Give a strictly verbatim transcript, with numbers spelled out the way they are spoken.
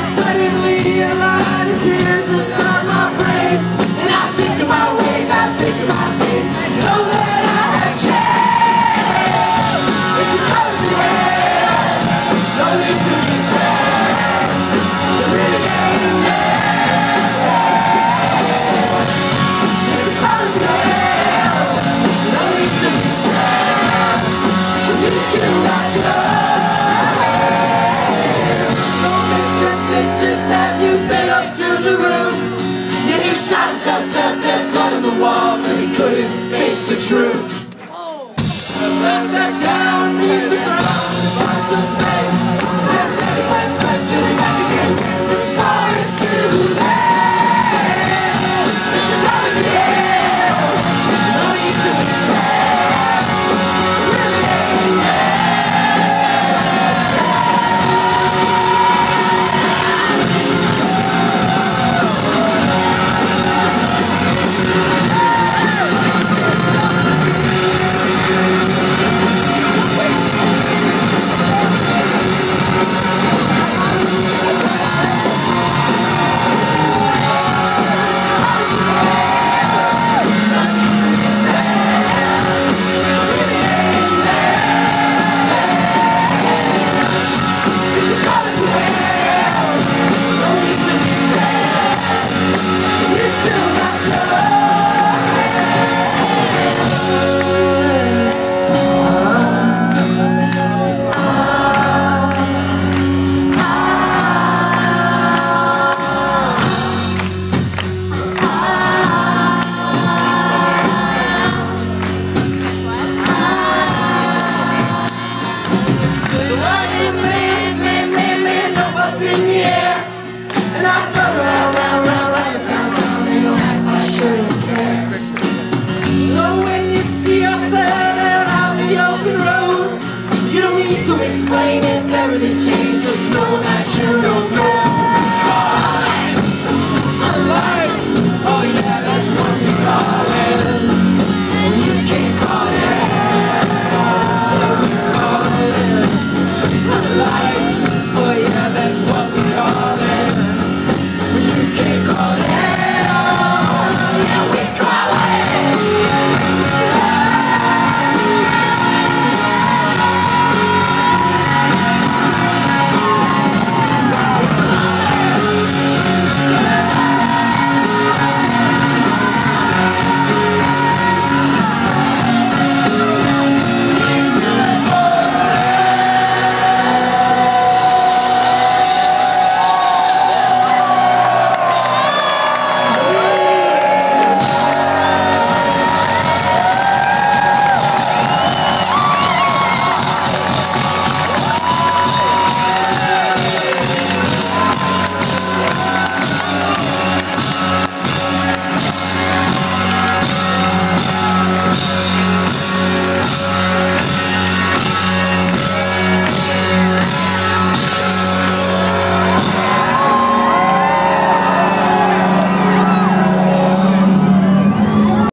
Suddenly a light appears inside my brain, and I think of my ways, I think of my days, and know that I have changed. If you close your head, no need to be sad. The renegade man. If you close your head, no need to be sad. You just get right up. So mistress, mistress, have you been up to the room? Yeah, he shot himself, there's blood on the wall, cause he couldn't face the truth.